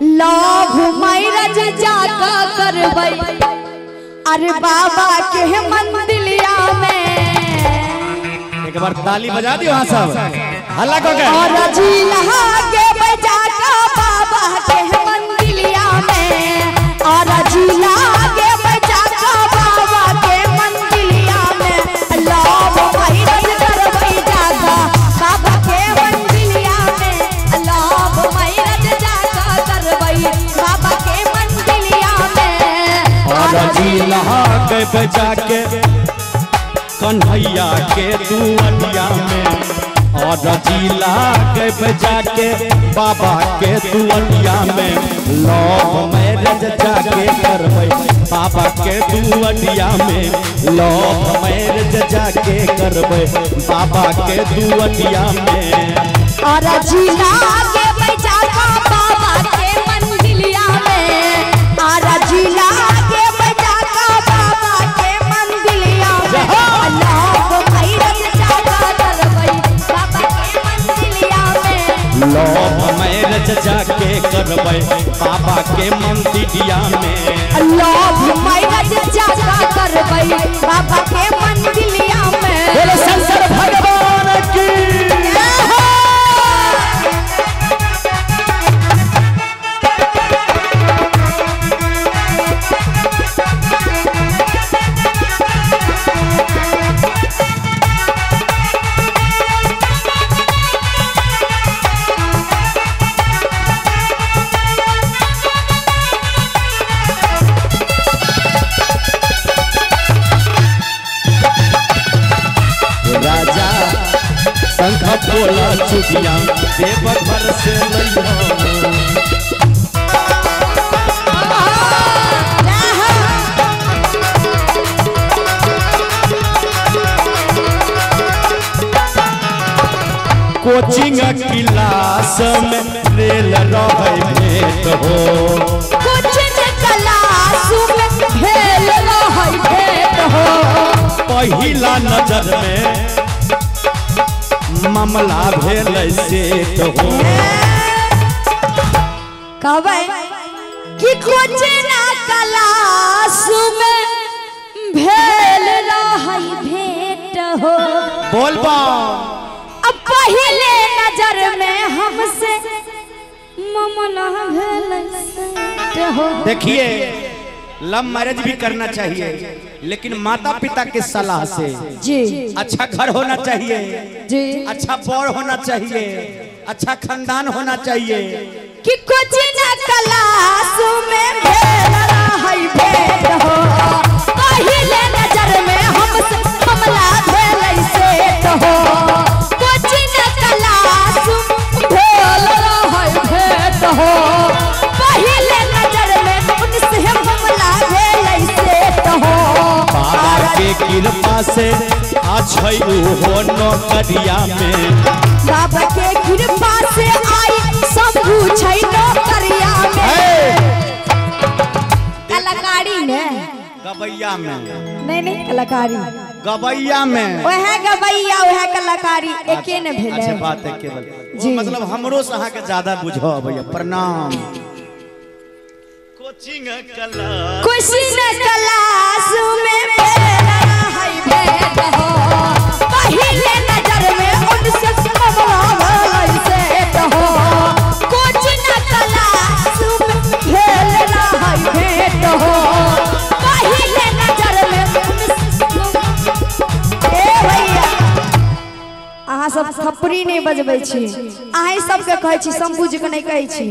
Love marriage जाका करबै अरे बाबा के मंदिलिया में। एक बार ताली बजा दियो हाँ सब हल्ला को के। और जिला के बजा का बाबा के मंदिलिया में। और जिला के बजा का बाबा के मंदिलिया में। लव मैरिज करबै जाका बाबा के मंदिलिया में। लव मैरिज जाका करबै बाबा के मंदिलिया में। और जिला के बजा के कन्हैया के दुआरिया में। और जिला के बजा के बाबा के दुआरिया में। लव मैरिज जाके करबै बाबा के दुआरिया में। लव मैरिज जाके करबै बाबा के दुआरिया में। और जिला के बजा का बाबा के मंदिलिया में। और जिला के बजा का बाबा के मंदिलिया में। लव मैरिज जाका करबै बाबा के मंदिलिया में। लव मैरिज जाके करबै बाबा के मंदिरिया में। लव मैरिज जाका करबै बाबा के मंदिलिया में। बोलो शंकर भगवान की। राजा शंख बोला चुटिया देव घर से लइहो। कोचिंग क्लास में रेल रहे भेंट हो। कोचिंग क्लास में भेल रहे भेंट हो। पहिला नजर में मामला भेल से तो हो। कहबै कि कोचिंग क्लास में भेल रहे भेंट हो। बोल बा अब पहले नजर में हमसे मामला भेल से हो। देखिए लव मैरिज भी करना चाहिए लेकिन माता पिता के सलाह से। जी अच्छा घर होना चाहिए जी। अच्छा बड़ होना चाहिए अच्छा खानदान होना चाहिए। कि कोचिंग क्लास में भेल रहे भेंट हो। पहले नजर में हमसे मामला भेल से हो। कोचिंग क्लास में भेल रहे भेंट हो। पहले नजर में उनसे मामला भेल से हो। बाबा के कृपा से अच्छे हो नौकरिया में। बाबा के कृपा से आई सब कुछ नौकरिया में। कलाकारी में गबैया में नहीं कलाकारी गबैया में वह गबैया वह कलाकारी एके न भेल। अच्छा बात है केवल जी। मतलब हमरो से अहाँ के ज्यादा बुझो भैया प्रणाम। कोचिंग क्लास में भेल रहे भेंट हो। पहले नजर में उनसे मामला भेल से हो। कोचिंग क्लास में भेल रहे भेंट हो। पहले नजर में उनसे ए भैया अहाँ सब थप्पड़ी नहीं बजबै छी। अहीं सबके कहै छी शंभू जी के नहीं कहै छी।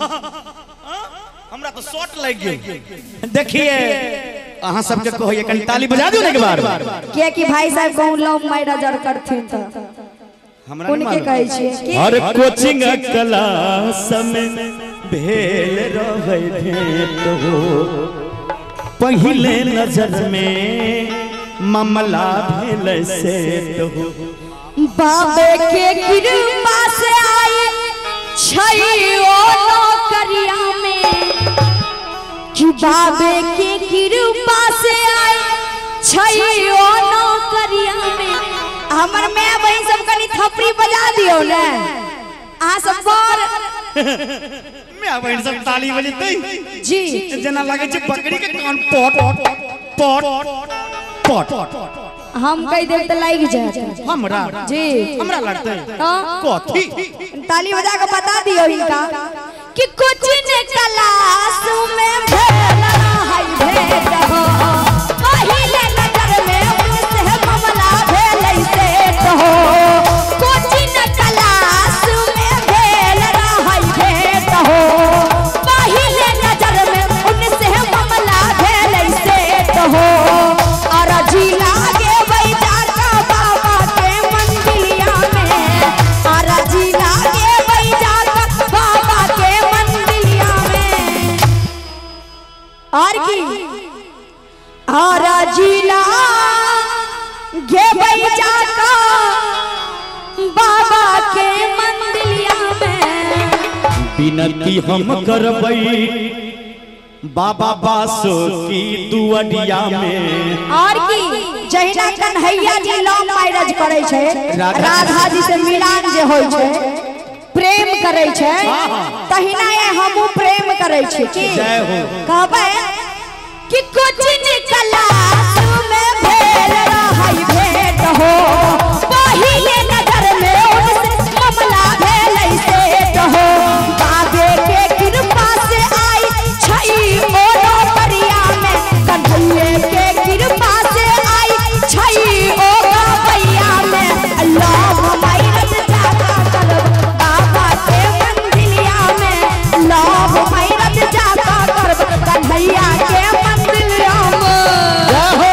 हमरा तो शॉट लग गेल। देखिए अहाँ सबके कहिए कनी ताली बजा दियो ना एक बार। किया कि भाई साहब कहूं लव मैरिज करथिन त हमरा उनके कहै छी कि हर कोचिंग क्लास में भेल रहे भेंट हो। पहले नजर में मामला भेल से हो। बाबे के कृपा से आई छैयो नौकरिया में। कि बाबे के कृपा से आई छैयो नौकरिया में। हमर मैं बहन सब कनी थपड़ी बजा दियो ने। आ सब मैं बहन सब ताली बजते जी जना लगे छे बकरी के कान पट पट पट हम कई देर तक लाइक जाए हमरा जी हमरा लगते हाँ। कथी ताली बजा के बता दियो इनका कि कुछ ने क्लास में भेल है भेद हो पहले नजर में उनसे मामला भेल से हो कुछ ने क्लास में भेल है भेद हो पहले नजर में उनसे मामला भेल से हो और जिला के बैठा का बाबा के मंदिलिया में और जिला के बैठा का बाबा के मंदिलिया में और की और जिला के बैठा का बाबा के मंदिलिया में बिनती हम करबई बाबा बासो की दुअडिया में और की जहिना कन्हैया जी लव मैरिज करे छे राधा जी से मिलान जे होय छे प्रेम करे छे तहिना ये हमहु प्रेम करे छे की जय हो कहबे कि कुछ निकला में भेल रहई भेट हो पहिले नजर में उनसे मामला भेल से हो बाबे के कृपा से आई छई ओ करिया में कन्हैया के कृपा से आई छई ओ भैया में अल्लाह मैरत जाता कर बाबा के मंदिलिया में लाभ मैरत जाता कर कन्हैया के मंदिलिया में जय हो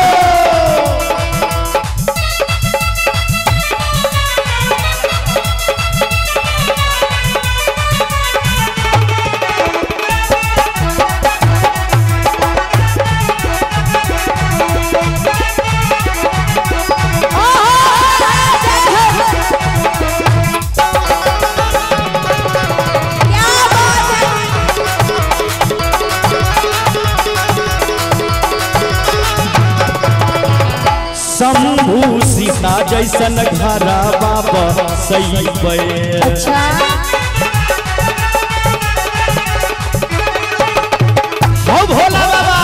शंभू सीता जैसन घरा बाबा सही पे अच्छा हो भोला बाबा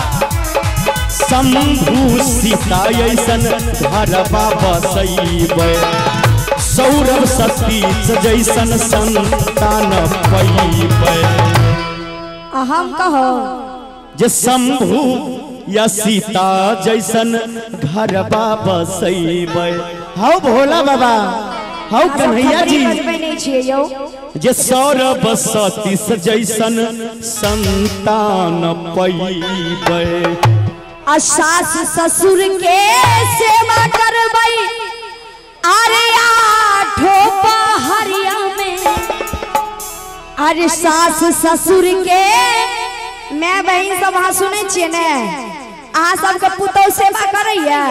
शंभू सीता जैसन घरा बाबा सही पे सौरभ सतीश जैसन संतान पैबे हम कहो जे शंभू या सीता जैसन घर बाबा सैबे हाउ भोला बाबा हाउ कन्हैया जी नहीं छिए यौ जे सौरभ सतीश जैसन संतान पैबे आ सास ससुर के सेवा करबै अरे आठो पहरिया में अरे सास ससुर के मैं बहन सब हाँ सुने छिए ने अहाँ सबके पुतौ सेवा करैया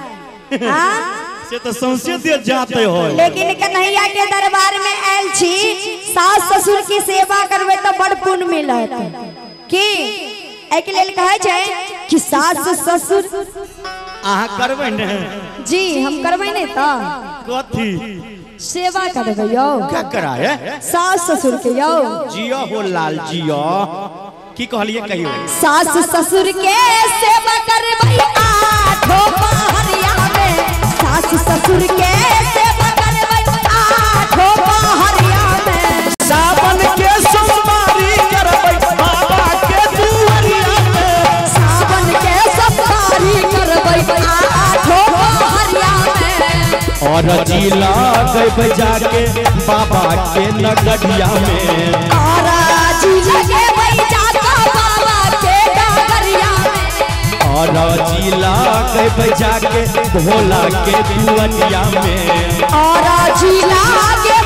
से तो सौंसे दे जाते हो लेकिन कन्हैया के दरबार में आयल छी सास ससुर की सेवा करबे तो बड़ पुण्य मिलत की एक लेल कहे छै कि सास ससुर आहा करबै ने जी हम करबै ने तो कथी सेवा करबै यौ क्या कराए सास ससुर के यौ जियो हो लाल जियो की कहलिए कहियो सास ससुर के सेवा करबै आठो पहरिया में सास ससुर के सेवा करबै आठो पहरिया में सावन के सोमवारी करबै बाबा के दुआरिया में सावन के सोमवारी करबै आठो पहरिया में और जिला गए जाके बाबा के नगरिया में और जिला के बैठा बाबा के डगरिया में और जिला गए जाके भोला के दुआरिया में और जिला के